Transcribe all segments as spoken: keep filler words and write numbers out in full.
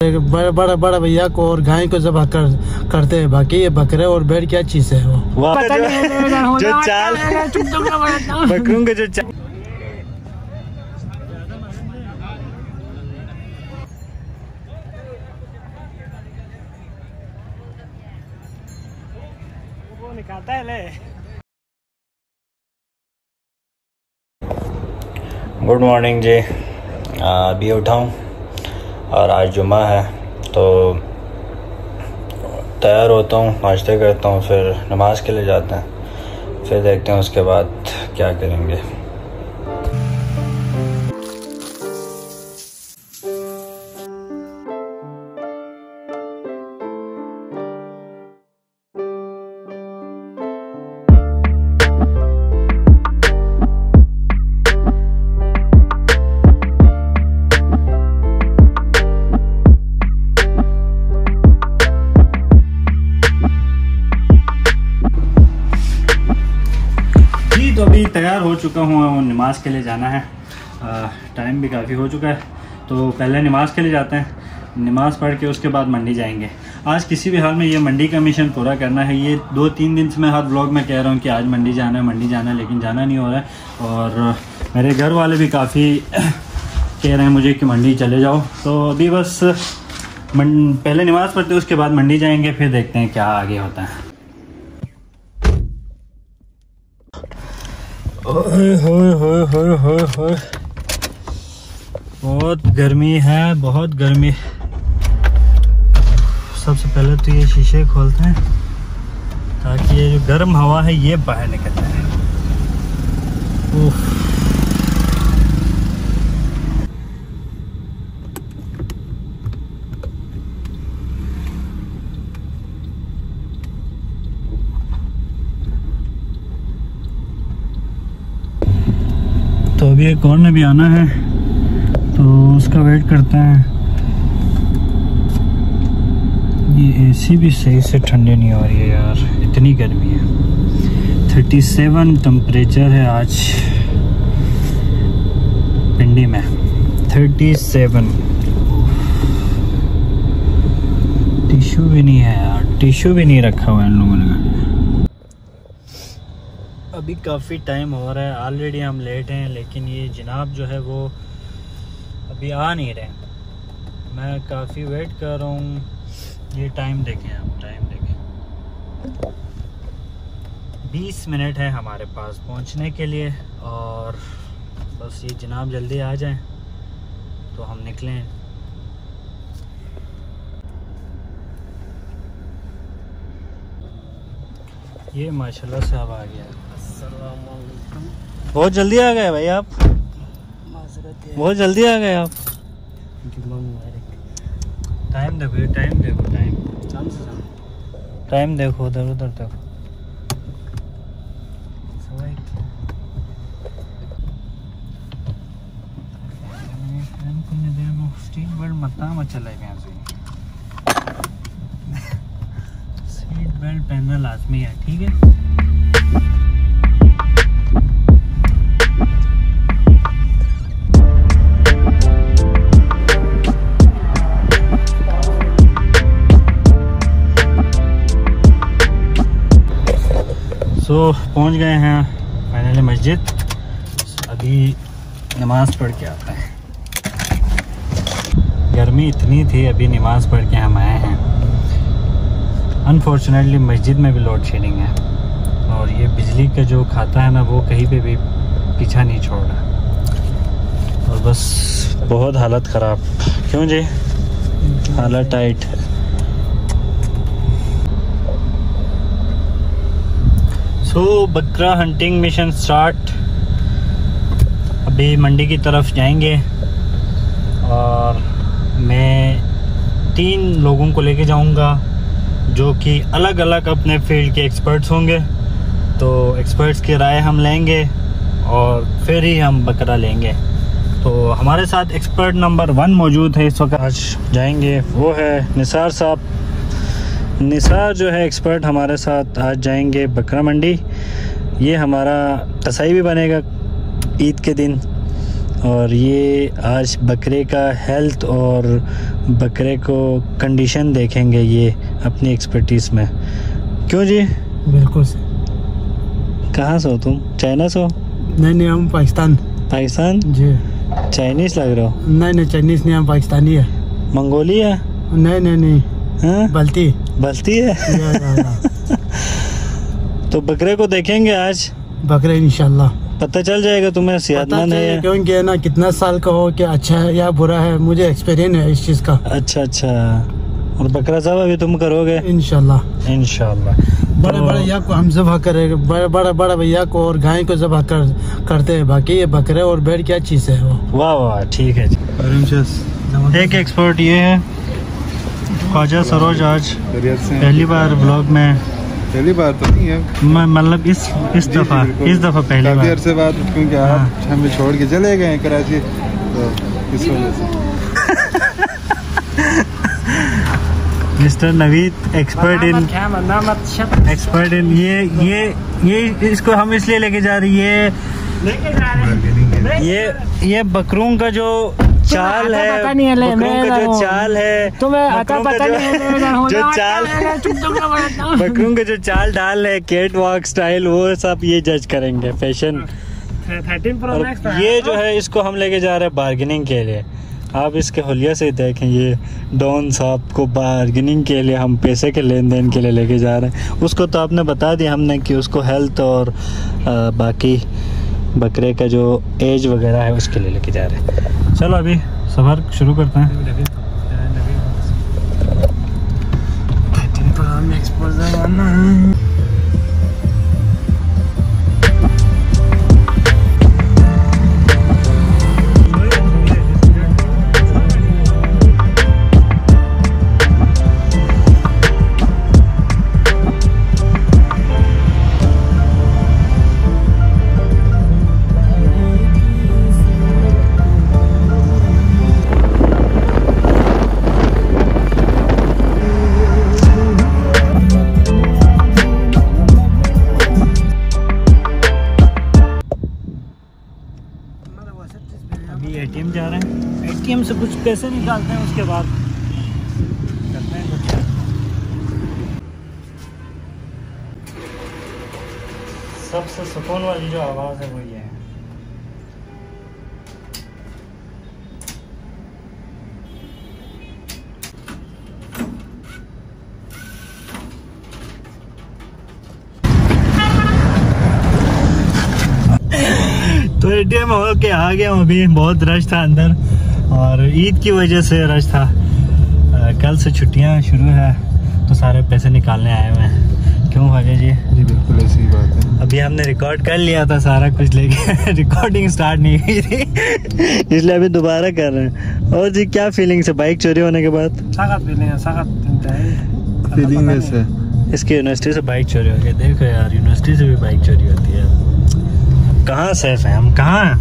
बड़ा बड़ा बड़ा भैया को और गाय को जब कर, करते हैं। बाकी ये बकरे और भेड़ क्या चीज है वो पता नहीं जो चाल बकरों के जो चाल वो निकालता है ले। गुड मॉर्निंग जी, अभी उठाऊँ और आज जुम्मा है तो तैयार होता हूँ, नाश्ते करता हूँ, फिर नमाज के लिए जाते हैं, फिर देखते हैं उसके बाद क्या करेंगे। तो अभी तैयार हो चुका हूँ, नमाज के लिए जाना है, टाइम भी काफ़ी हो चुका है। तो पहले नमाज के लिए जाते हैं, नमाज पढ़ के उसके बाद मंडी जाएंगे। आज किसी भी हाल में ये मंडी का मिशन पूरा करना है। ये दो तीन दिन से मैं हर व्लॉग में कह रहा हूँ कि आज मंडी जाना है मंडी जाना है, लेकिन जाना नहीं हो रहा है। और मेरे घर वाले भी काफ़ी कह रहे हैं मुझे कि मंडी चले जाओ। तो अभी बस पहले नमाज पढ़ते उसके बाद मंडी जाएंगे, फिर देखते हैं क्या आगे होता है। ओए होए होए होए होए होए, बहुत गर्मी है, बहुत गर्मी। सबसे पहले तो ये शीशे खोलते हैं ताकि ये जो गर्म हवा है ये बाहर निकल जाए। उफ। तो अभी एक और ने भी आना है तो उसका वेट करते हैं। ये एसी भी सही से ठंडी नहीं हो रही है यार, इतनी गर्मी है। सैंतीस टेम्परेचर है आज पिंडी में, सैंतीस। टिश्यू भी नहीं है यार, टिश्यू भी नहीं रखा हुआ इन लोगों ने। अभी काफ़ी टाइम हो रहा है, ऑलरेडी हम लेट हैं, लेकिन ये जनाब जो है वो अभी आ नहीं रहे। मैं काफ़ी वेट कर रहा हूँ। ये टाइम देखें आप, टाइम देखें, बीस मिनट है हमारे पास पहुँचने के लिए, और बस ये जनाब जल्दी आ जाएं तो हम निकलें। ये माशाल्लाह से अब आ गया। बहुत जल्दी आ गए भाई आप, बहुत जल्दी आ गए आप। टाइम देखो, ये टाइम देखो, टाइम टाइम देखो, उधर उधर देखो। सीट बेल्ट मत चले गए, सीट बेल्ट पहनना लाजमी है, ठीक है। सो so, पहुंच गए हैं फाइनली मस्जिद। अभी नमाज़ पढ़ के आते हैं। गर्मी इतनी थी, अभी नमाज़ पढ़ के हम आए हैं। अनफॉर्चुनेटली मस्जिद में भी लोड शेडिंग है, और ये बिजली का जो खाता है ना वो कहीं पे भी पीछा नहीं छोड़ रहा, और बस बहुत हालत ख़राब। क्यों जी, हालत टाइट। सो so, बकरा हंटिंग मिशन स्टार्ट। अभी मंडी की तरफ जाएंगे, और मैं तीन लोगों को लेके जाऊंगा जो कि अलग अलग अपने फील्ड के एक्सपर्ट्स होंगे। तो एक्सपर्ट्स की राय हम लेंगे और फिर ही हम बकरा लेंगे। तो हमारे साथ एक्सपर्ट नंबर वन मौजूद है इस वक्त, आज जाएंगे, वो है निसार साहब। निसार जो है एक्सपर्ट हमारे साथ आज जाएंगे बकरा मंडी। ये हमारा कसाई भी बनेगा ईद के दिन, और ये आज बकरे का हेल्थ और बकरे को कंडीशन देखेंगे ये अपनी एक्सपर्टीज़ में। क्यों जी? बिल्कुल। कहाँ से हो तुम? चाइना से हो? नहीं नहीं, हम पाकिस्तान। पाकिस्तान जी। चाइनीज़ लग रहे हो? नहीं नहीं, चाइनीज़ नहीं, हम पाकिस्तानी है। मंगोलिया? नहीं नहीं नहीं, हाँ बल्ती बल्ती है। या, या, या। तो बकरे को देखेंगे आज, बकरे इंशाल्लाह पता चल जाएगा तुम्हें सेहतमंद है या? क्योंकि है ना, कितना साल का हो, क्या अच्छा है या बुरा है, मुझे एक्सपीरियंस है इस चीज़ का। अच्छा अच्छा। और बकरा साहब अभी तुम करोगे? इंशाल्लाह इंशाल्लाह। बड़े तो बड़े भैया को हम ज़बह करेंगे, बड़े बड़े बड़े भैया को और गाय को ज़बह कर करते हैं। बाकी ये बकरे और भेड़ क्या चीज़ है वो। वाह वाह, ठीक है जी। एक एक्सपर्ट ये है ख्वाजा सरोज, आज पहली बार ब्लॉग में। पहली बार तो नहीं है, मैं मतलब इस इस दफ़ा इस दफ़ा पहली बार। अरसे बाद, क्योंकि आप हमें छोड़ के चले गए हैं कराची, तो इस वजह से। Mister Naveed expert in expert in ये ये ये इसको हम इसलिए लेके जा रही है, ये ये बकरों का जो चाल है, बकरों का जो चाल है, बकरों का जो जो चाल बकरों का जो चाल डाल है, कैट वॉक स्टाइल, वो सब ये जज करेंगे, फैशन। और ये जो है इसको हम लेके जा रहे हैं बार्गेनिंग के लिए। आप इसके हुलिया से देखें, ये डॉन साहब को बार्गेनिंग के लिए, हम पैसे के लेन देन के लिए लेके जा रहे हैं। उसको तो आपने बता दिया हमने कि उसको हेल्थ और आ, बाकी बकरे का जो एज वगैरह है उसके लिए लेके जा रहे हैं। चलो अभी सफ़र शुरू करते हैं। एटीएम जा रहे हैं, एटीएम से कुछ पैसे निकालते हैं, उसके बाद करते हैं कुछ। सबसे सुकून वाली जो आवाज़ है वो ये है। तो एटीएम हो के आ गया हूँ। अभी बहुत रश था अंदर, और ईद की वजह से रश था। आ, कल से छुट्टियाँ शुरू है, तो सारे पैसे निकालने आए हुए हैं। क्यों ख्वाजा जी? जी बिल्कुल ऐसी ही बात है। अभी हमने रिकॉर्ड कर लिया था सारा कुछ, लेके रिकॉर्डिंग स्टार्ट नहीं हुई थी, इसलिए अभी दोबारा कर रहे हैं। और जी क्या फीलिंग्स है बाइक चोरी होने के बाद? सख्त फीलिंग है, सख्त फीलिंग है। इसकी यूनिवर्सिटी से बाइक चोरी हो गई। देखो यार, यूनिवर्सिटी से भी बाइक चोरी होती है। कहाँ सेफ है हम? कहाँ हैं?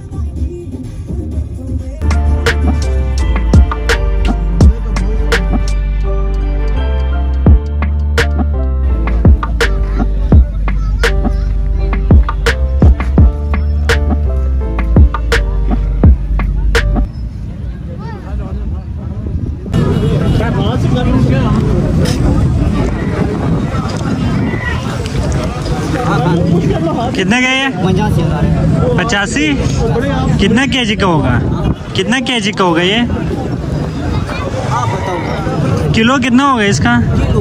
कितने का ये? पचासी। कितना केजी का होगा? कितना केजी का होगा ये? किलो कितना होगा इसका?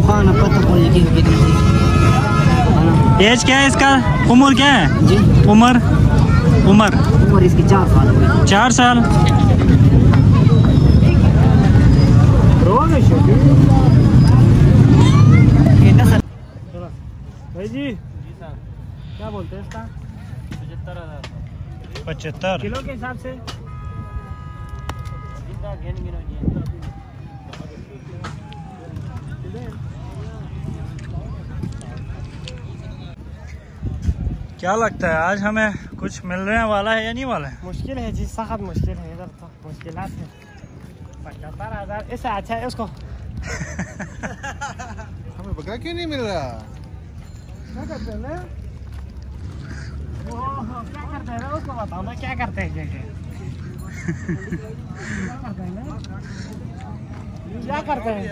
एज क्या है इसका? उम्र क्या है? उम्र उम्र उम्र इसकी चार साल। चार साल। भाई जी क्या बोलते हैं इसका? पचहत्तर हजार। पचहत्तर किलो के हिसाब से? क्या लगता है आज हमें कुछ मिलने वाला है या नहीं वाला है? मुश्किल है जी, सख्त मुश्किल है। इधर तो मुश्किलात है। पचहत्तर हजार इससे अच्छा है उसको। हमें बकरा क्यों नहीं मिल रहा? क्या करते हैं? क्या करते हैं उसको बताओ ना, क्या करते हैं? क्या करते हैं?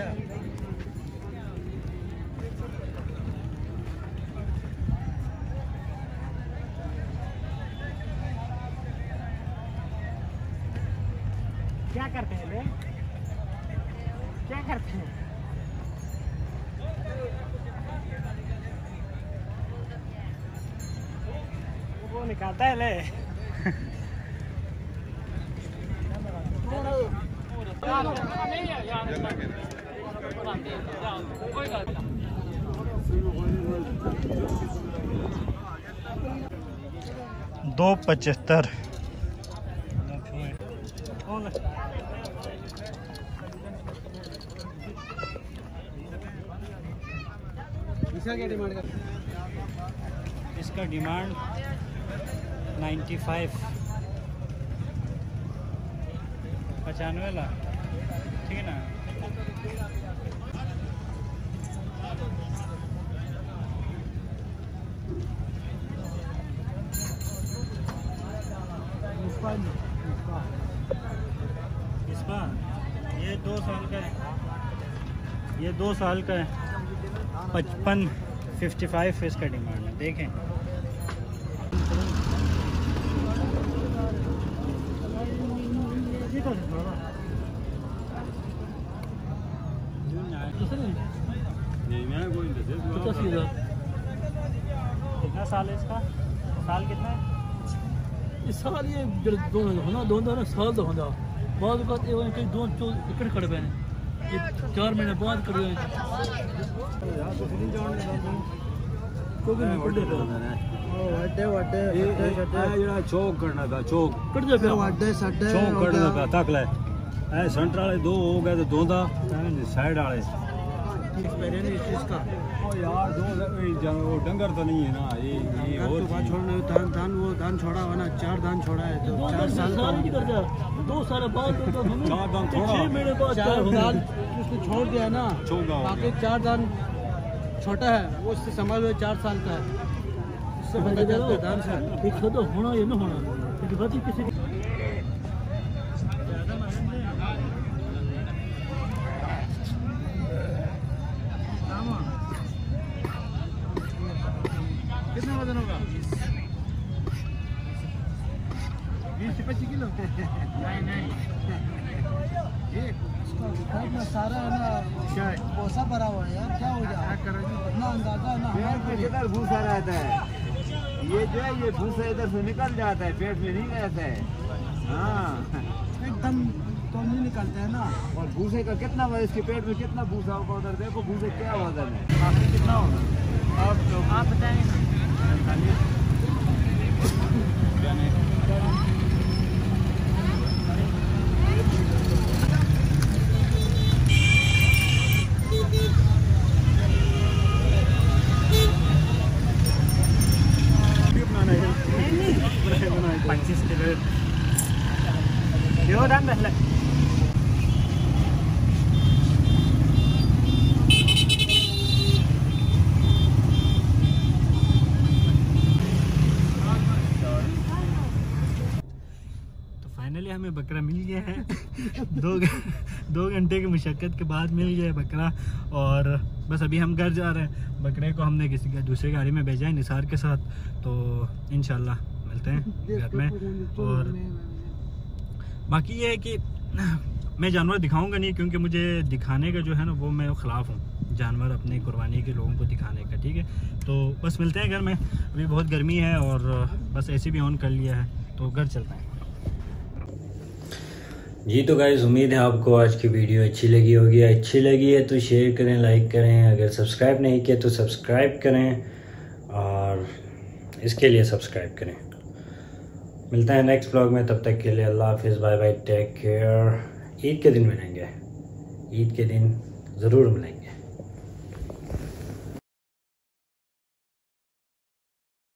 क्या करते हैं? क्या करते हैं? वो निकालता है ले। दो पचहत्तर। इसका डिमांड नाइन्टी फाइव, पचानवे लाख, ठीक है ना। इसका ये दो साल का है, ये दो साल का है, पचपन फिफ्टी फाइव इसका डिमांड है। देखें कितना साल है इसका? साल कितना है? इस साल ये दोनों होना दोनों ना साल तो होना बाद बात ये कई दो चो इकट्ठे खड़े पे ये चार महीने बाद कर रहे हैं तो भी नहीं पड़े तो वड्डे वड्डे ये चौक करना था, चौक कट जा फिर वड्डे सड्डे चौक करना था तक ले ए सेंटर वाले दो हो गए तो दोंदा साइड वाले एक्सपीरियंस इसका। ओ यार दो वो डंगर तो नहीं है ना, ये ये और बात छोड़ने धान धान वो धान छोड़ा हुआ ना, चार धान छोड़ा है तो चार साल साल की कर जा दो साल बाद तो हम चार दान थोड़ा छह महीने बाद चार धान उसने छोड़ दिया ना, चौगा बाकी चार धान छोटा है वो उससे संभाल हुए चार साल का है, उससे पता चलता है धान से एक तो होना ये ना होना क्योंकि बात किसी कितना वजन होगा? बीस से पच्चीस किलो? नहीं नहीं ये इसका सारा है ना, क्या है पोसा भरा हुआ है यार, क्या हो जाए इतना अंदाजा है ना। पेट में किधर भूसा रहता है, ये जो है ये भूसा इधर से निकल जाता है, पेट में नहीं रहता है। हाँ एकदम तो नहीं निकलते है ना। और भूसे का कितना वजन, इसके पेट में कितना भूसा होगा उधर देखो, भूसे क्या वजन है। आपने कितना होगा आप आप बताएंगे ना। पच्चीस किलो यो दाम पहले फाइनली हमें बकरा मिल गया है। दो दो घंटे की मुशक्क़त के बाद मिल गया है बकरा, और बस अभी हम घर जा रहे हैं। बकरे को हमने किसी दूसरी गाड़ी में भेजा है निसार के साथ, तो इंशाल्लाह मिलते हैं घर में। और बाकी ये है कि मैं जानवर दिखाऊंगा नहीं, क्योंकि मुझे दिखाने का जो है ना वो मैं ख़िलाफ़ हूँ जानवर अपने कुर्बानी के लोगों को दिखाने का, ठीक है। तो बस मिलते हैं घर में, अभी बहुत गर्मी है और बस एसी भी ऑन कर लिया है, तो घर चलते हैं। जी तो गाइस, उम्मीद है आपको आज की वीडियो अच्छी लगी होगी। अच्छी लगी है तो शेयर करें, लाइक करें, अगर सब्सक्राइब नहीं किया तो सब्सक्राइब करें, और इसके लिए सब्सक्राइब करें। मिलते हैं नेक्स्ट ब्लॉग में, तब तक के लिए अल्लाह हाफिज़, bye bye, take care. Eid के दिन मिलेंगे, ईद के दिन ज़रूर मिलेंगे।